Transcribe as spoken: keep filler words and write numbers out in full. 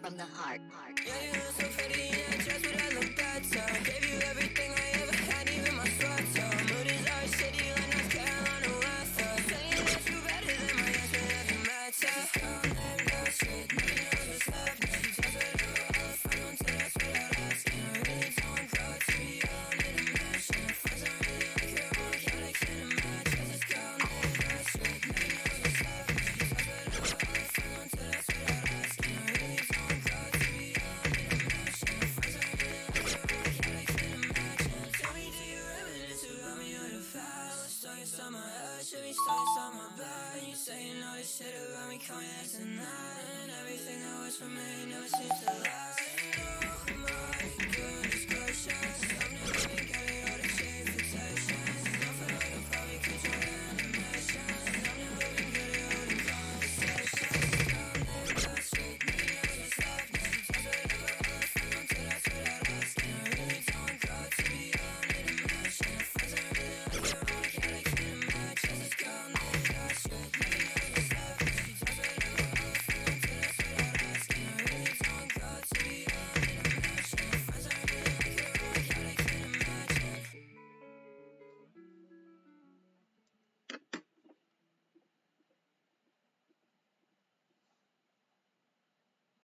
from the heart. Yeah, you look so pretty in that dress, but I look better. Gave you everything I ever had, even my sweater. Mood is always shitty like North Carolina weather. Saying that you better than my ex, but every matter. This girl named Astrid, nothing else is happening. She tells me to all the fun until that's without asking. I really don't go to be all in a mansion. Friends don't really like her, I don't care, they can't imagine. This girl named Astrid, nothing else is happening. She tells me to all the fun until that's without asking. I really don't go to be all in a mansion. Friends don't really like her, I don't care, they can't imagine. Tell me, do you reminisce about me or the past? Stuck inside my head, should be stuck inside my bed. And you saying all this shit about me, coming here tonight. And everything that was for me never seems to last.